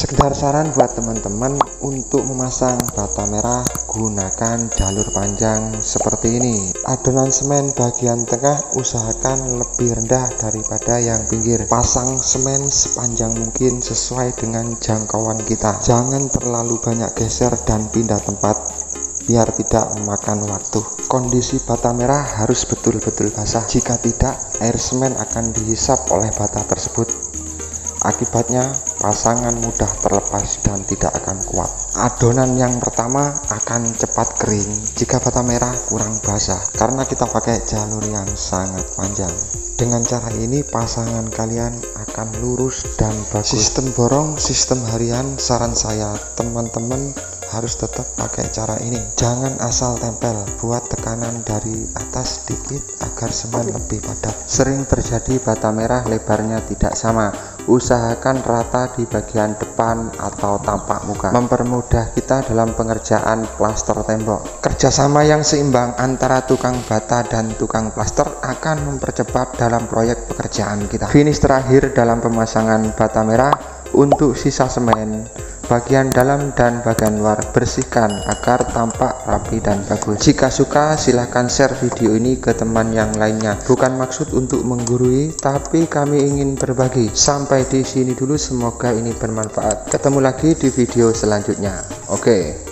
Sekedar saran buat teman-teman untuk memasang bata merah, gunakan jalur panjang seperti ini. Adonan semen bagian tengah usahakan lebih rendah daripada yang pinggir. Pasang semen sepanjang mungkin sesuai dengan jangkauan kita. Jangan terlalu banyak geser dan pindah tempat biar tidak memakan waktu. Kondisi bata merah harus betul-betul basah. Jika tidak, air semen akan dihisap oleh bata tersebut. Akibatnya pasangan mudah terlepas dan tidak akan kuat. Adonan yang pertama akan cepat kering jika bata merah kurang basah karena kita pakai jalur yang sangat panjang. Dengan cara ini pasangan kalian akan lurus dan bagus. Sistem borong, sistem harian, saran saya teman-teman harus tetap pakai cara ini. Jangan asal tempel, buat tekanan dari atas sedikit agar semen lebih padat. Sering terjadi bata merah lebarnya tidak sama. Usahakan rata di bagian depan atau tampak muka, mempermudah kita dalam pengerjaan plaster tembok. Kerjasama yang seimbang antara tukang bata dan tukang plaster akan mempercepat dalam proyek pekerjaan kita. Finish terakhir dalam pemasangan bata merah. Untuk sisa semen bagian dalam dan bagian luar bersihkan agar tampak rapi dan bagus. Jika suka silahkan share video ini ke teman yang lainnya. Bukan maksud untuk menggurui, tapi kami ingin berbagi. Sampai di sini dulu, semoga ini bermanfaat. Ketemu lagi di video selanjutnya. Oke.